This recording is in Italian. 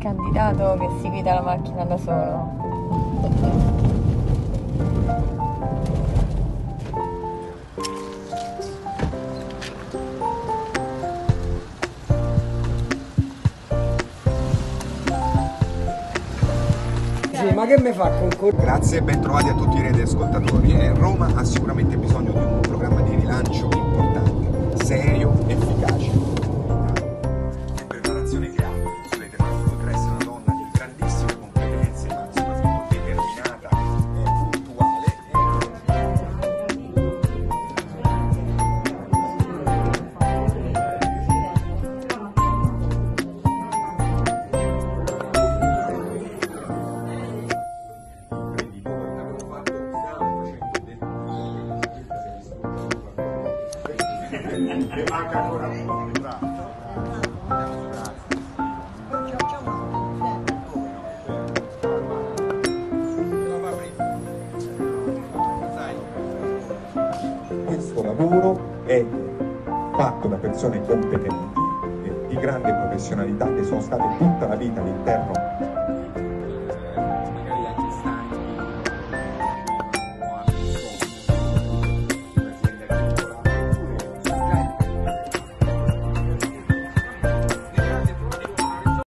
candidato che si guida la macchina da solo. Ma che mi fa concorrere? Grazie e ben trovati a tutti i radioascoltatori. Roma ha sicuramente bisogno di un programma di rilancio importante, serio, efficace. Per la nazione che ha sulle tematiche potrà essere una donna di grandissime competenze, ma soprattutto determinata e puntuale. Manca ancora un po', Questo lavoro è fatto da persone competenti, di grande professionalità, che sono state tutta la vita all'interno